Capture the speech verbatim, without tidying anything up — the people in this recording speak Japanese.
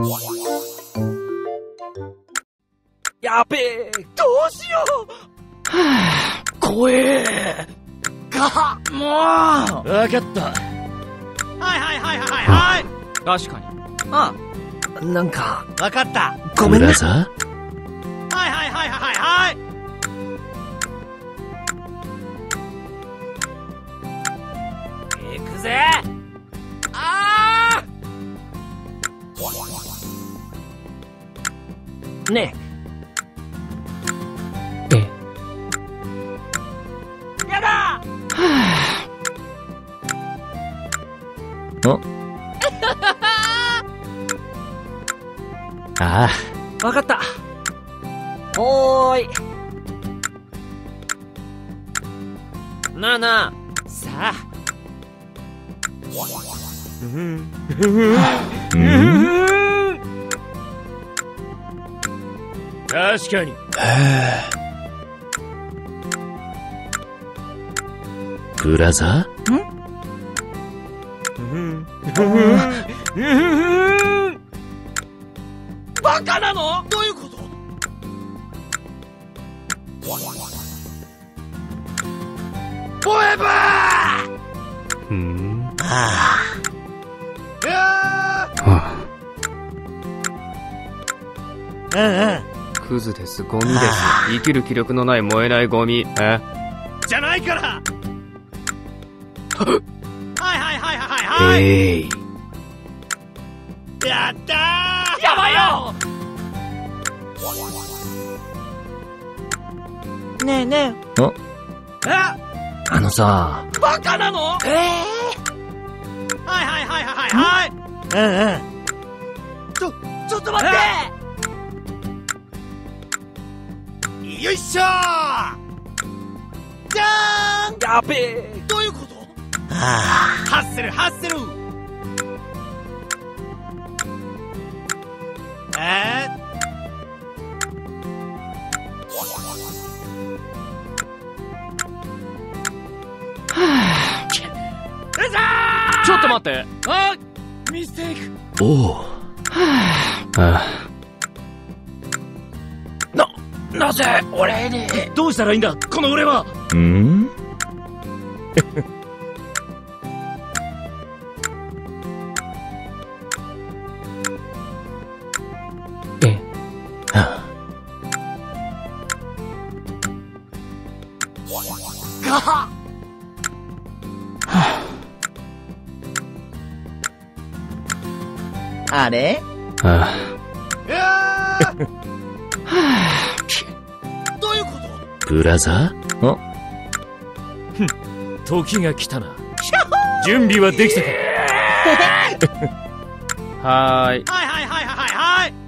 やべえ、どうしよう。はぁ、怖え。が、もう。わかった。はいはいはいはいはい。確かに。ああ、なんか。わかった。ごめんなさい。はいはいはいはいはい。行くぜ。ああ。ねえ。え。やだ。はあ。お。ああ。わかった。おーい。なあなあ。さあ。うん。確かに。ブラザー？ん？バカなの？どういうこと？フォーエバー！うん。ああ。いやー！はあ。うんうん。クズです、ゴミです。生きる気力のない燃えないゴミ。え？じゃないから。はいはいはいはいはい。えい。やったー。やばいよ。ねえねえ。あ？え？あのさ。バカなの？ええー。はいはいはいはいはい。うんうん。ちょ、ちょっと待って。よいしょー。じゃーん。やべえ。どういうこと？はあ。ハッセルハッセル。えーちょっと待って。あ、ミステイク。おお。はあ。な、なぜ俺に。どうしたらいいんだこの俺は。うん。え。はあ。がは。あれ？ああ。どういうこと？ブラザー？あ？ふん、時が来たな。準備はできたか？はーい。はいはいはいはいはい。